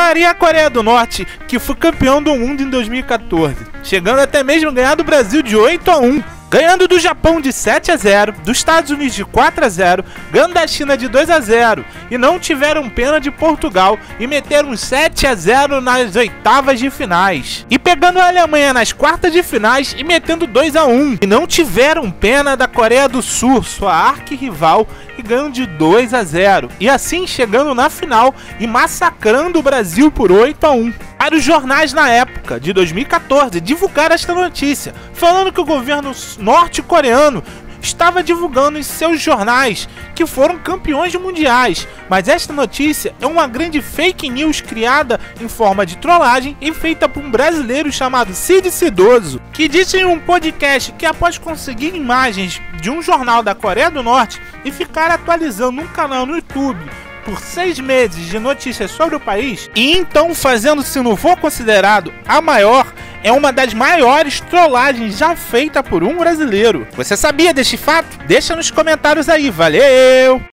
E a Coreia do Norte, que foi campeão do mundo em 2014, chegando até mesmo a ganhar do Brasil de 8-1. Ganhando do Japão de 7-0, dos Estados Unidos de 4-0, ganhando da China de 2-0 e não tiveram pena de Portugal e meteram 7-0 nas oitavas de finais. E pegando a Alemanha nas quartas de finais e metendo 2-1. E não tiveram pena da Coreia do Sul, sua arquirrival, e ganhando de 2-0. E assim chegando na final e massacrando o Brasil por 8-1. Para os jornais na época, de 2014, divulgaram esta notícia, falando que o governo norte-coreano estava divulgando em seus jornais que foram campeões mundiais. Mas esta notícia é uma grande fake news criada em forma de trollagem e feita por um brasileiro chamado Cid Cidoso, que disse em um podcast que após conseguir imagens de um jornal da Coreia do Norte e ficar atualizando um canal no YouTube por 6 meses de notícias sobre o país, e então fazendo, se não for considerado a maior, é uma das maiores trollagens já feita por um brasileiro. Você sabia deste fato? Deixa nos comentários aí, valeu!